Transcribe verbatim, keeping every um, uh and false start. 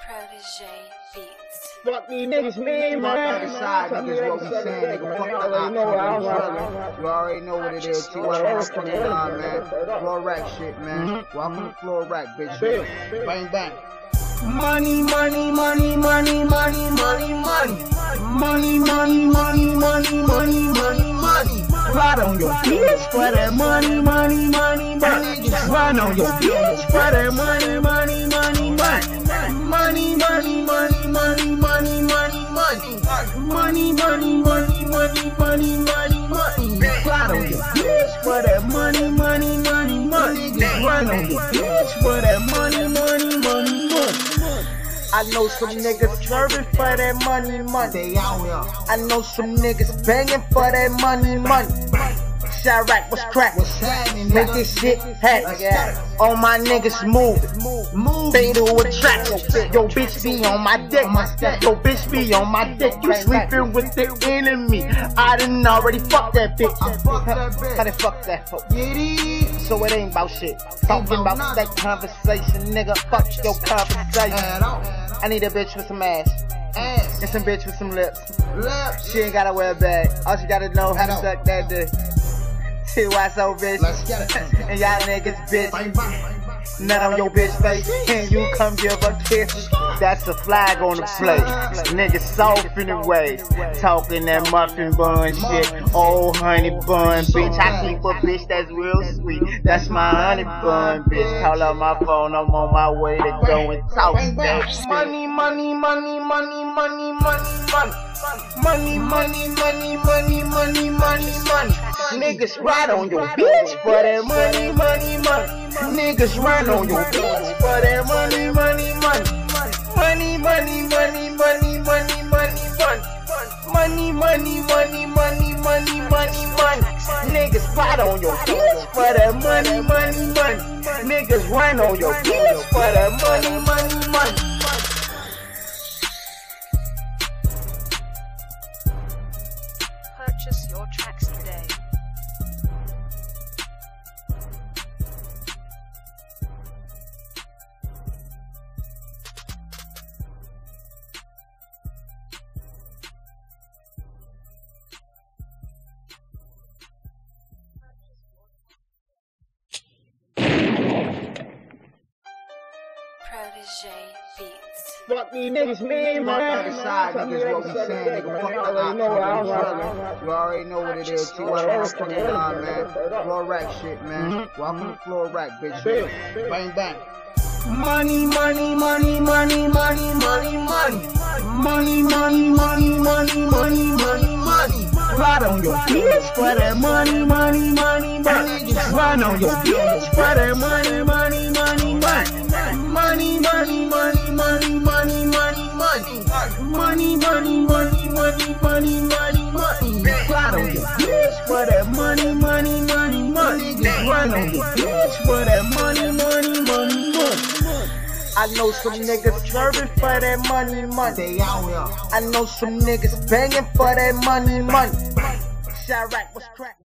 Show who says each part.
Speaker 1: Fuck these niggas, man, man.
Speaker 2: Fuck side niggas, what we saying, nigga. Fuck the options. You already know what it is. T Y twenty-nine, man. Floor rack shit, man. Welcome to floor rack, bitch. Bang, bang.
Speaker 1: Money, money, money, money, money, money, money. Money, money, money, money, money, money, money. Ride on your bitch for that money, money, money, money. Ride on your bitch for that money, money, money, money. Money, money, money, money, money, money, money. Money, money, money, money, money, money, money. Ride on your bitch for that money, money, money, money. Ride on your bitch for that money, money, money, money. I know some niggas serving for that money, money. I know some niggas banging for that money, money. Chirac, what's crack? Make this shit happen. All my niggas move, fatal attraction. Yo, bitch be on my dick. Yo, bitch be on my dick. You sleeping with the enemy. I done already fucked that bitch. How they fuck that fuck? So it ain't about shit. Talking about that conversation, nigga. Fuck your conversation. I need a bitch with some ass. Ass. And some bitch with some lips. Lips. She ain't gotta wear a bag. All she gotta know how to suck that dick. See why so bitch. And y'all niggas bitch. Nut on your bitch face. And you come give a kiss. That's a flag on the plate. Niggas soft in the way. Talking that muffin bun shit. Old honey bun bitch. I keep a bitch that's real sweet. That's my honey bun bitch. Call up my phone. I'm on my way to go and talk that shit. Money, money, money, money, money, money, money. Money, money, money, money, money, money, money. Niggas ride on your bitch for that money, money, money. Niggas ride on your bitch for that money, money, money. Money, money, money, money, money, money, money. Money, money, money, money, money, money, money. Niggas ride on your bitch for that money, money, money. Niggas ride on your bitch for that money, money, money.
Speaker 3: Purchase your tracks today.
Speaker 1: Fuck these niggas, man, man.
Speaker 2: Fuck side niggas, what we saying, nigga. Fuck the options. You already know what it is. T Y twenty-nine, man. Floor rack shit, man. Welcome to floor rack, bitch. Bang, bang.
Speaker 1: Money, money, money, money, money, money, money. Money, money, money, money, money, money, money. Ride on your bitch for that money, money, money, money. Ride on your bitch for that money, money, money, money. Money, money, money, money, money, money, money. Money, money, money, money, money, money, money. Ride on your bitch for that money, money, money, money. Ride on your bitch for that money, money, money, money. I know some niggas serving for that money, money. I know some niggas banging for that money, money. Chirac, what's crack?